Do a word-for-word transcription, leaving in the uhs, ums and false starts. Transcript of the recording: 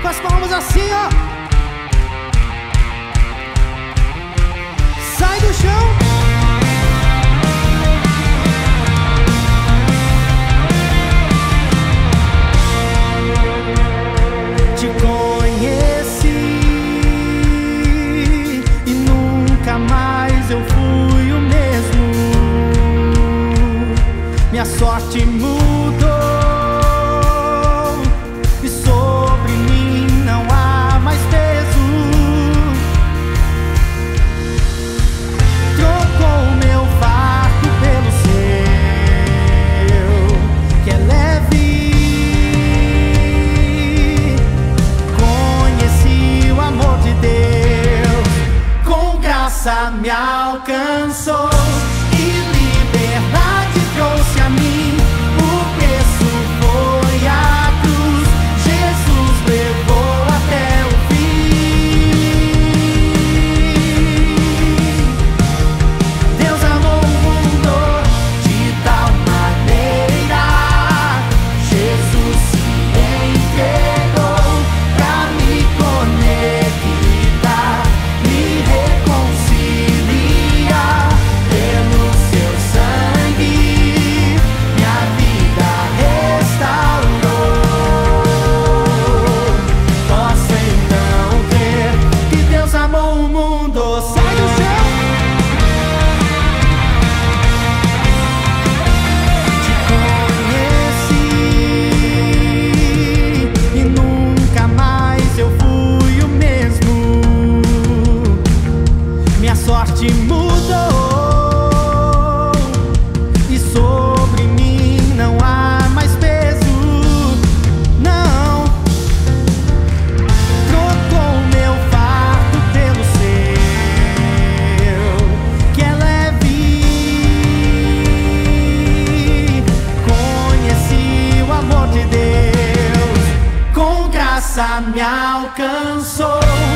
Com as palmas assim, ó. Sai do chão. Te conheci e nunca mais eu fui o mesmo. Minha sorte mudou e sobre mim não há mais peso. Trocou meu fardo pelo seu, que é leve. Conheci o amor de Deus, com graça me alcançou e liberdade trouxe a mim. O preço foi a cruz, Jesus levou até o fim. Deus amou o mundo de tal maneira, Jesus se entregou pra me conectar, me reconciliar pelo seu sangue. Minha vida restaurou. Posso então crer que Deus amou o mundo. Sai do chão. Te conheci e nunca mais eu fui o mesmo. Minha sorte mudou e sobre mim não há mais peso. Não. Trocou meu fardo pelo seu, que é leve. Conheci o amor de Deus, com graça me alcançou